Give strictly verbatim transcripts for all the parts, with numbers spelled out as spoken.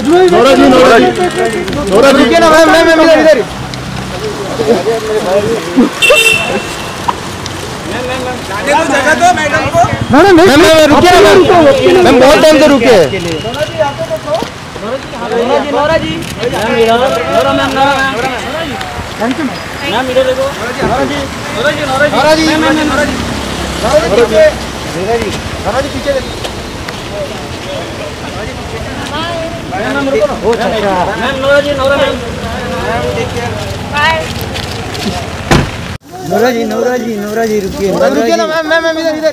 Nora ji Nora ji Nora ji रुकिए ना ma'am ma'am ma'am इधर इधर जगह दो मैडम को। मैम मैम रुकिए ना मैम मैम बहुत टाइम से रुके हैं। Nora ji Nora ji Nora ma'am Nora ma'am thank you ma'am इधर देखो Nora ji Nora ji Nora ji ma'am ma'am Nora ji Nora ji पीछे नोरा जी नोरा जी पीछे देखो मैम मैम रुको ना ओ अच्छा ma'am Nora ji Nora ma'am ma'am take care bye Nora ji Nora ji Nora ji रुकिए मैम रुकिए ना मैम मैम मैम इधर इधर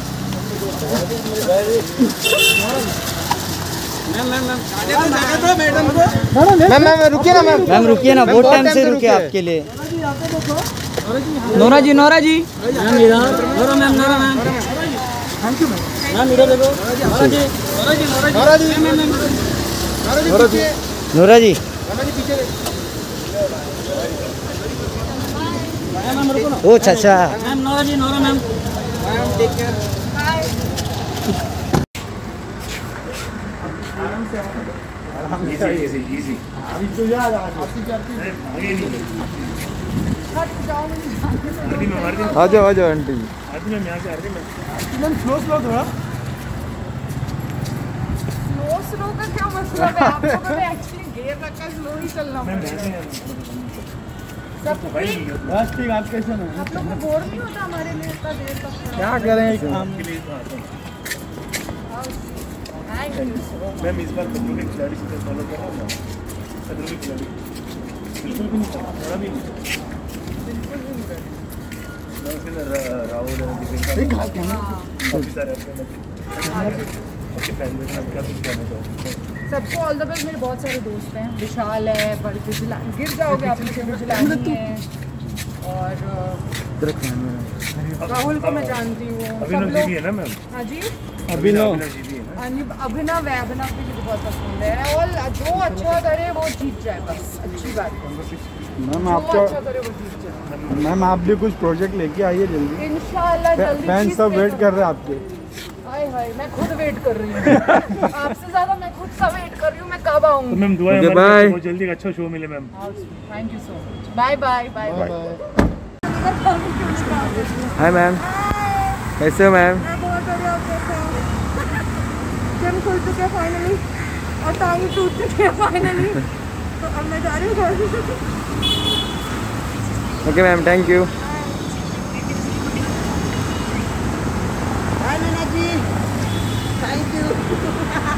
मैम मैम मैम जगह दो मैडम को। मैम मैम रुकिए ना मैम मैम रुकिए ना बहुत टाइम से रुके आपके लिए। Nora ji Nora ji ma'am इधर Nora ma'am Nora ma'am thank you ma'am इधर देखो Nora ji Nora ji Nora ji ma'am ma'am Nora ji Nora ji Nora ji पीछे मैम मैम रुको ना ओ चाचा ma'am Nora ji Nora ma'am ma'am take care bye easy easy easy अभी तो याद आ गया आपकी करती है आगे नहीं आ जाओ आ जाओ आंटी आंटी मैं यहां से आ रही मैं मैम स्लो स्लो थोड़ा स्लो स्लो का क्या मतलब है आप लोगों ने एक्चुअली गियर रखा स्लो ही चलना पड़ेगा सब भाई बस ठीक आप कैसे हैं आप लोग को बोर नहीं होता हमारे लिए इतना देर तक क्या करें काम के लिए मैम इस बार बच्चों के खिलाड़ी से फॉलो कर रहा हूँ ना बच्चों के खिलाड़ी बिल्कुल भी नहीं थोड़ा भी बिल्कुल भी नहीं राहुल काफ़ी सारे सबको ऑल द बेस्ट। मेरे बहुत सारे दोस्त हैं विशाल है बड़ी गिर जाओगे आप मुझे विजिलानी है और राहुल को मैं जानती हूँ अभिनव जी भी है ना मैम हाँ जी अभिनव अभिनव है अभिनव भी मुझे बहुत पसंद है और जो अच्छा करे वो जीत जाए बस अच्छी बात मैम आपका अच्छा करे वो जीत जाए। मैम आप भी कुछ प्रोजेक्ट लेके आइए जल्दी इंशाल्लाह जल्दी फैन सब वेट कर रहे हैं आपके हाय हाय मैं खुद वेट कर रही हूँ आपसे ज्यादा मैं खुद सा वेट कर रही हूँ मैं कब आऊँगी। तो मैम दुआ है हमारी बहुत जल्दी अच्छा शो मिले ma'am. Thank you so much bye bye bye bye. Hi ma'am कैसे हो मैम? मैं बहुत बढ़िया आप कैसे हो? जिम खुल चुके हैं फाइनली और टांग टूट चुके हैं फाइनली तो अब मैं जा रही हूँ घर। Okay ma'am thank you. Bye Meena ji thank you.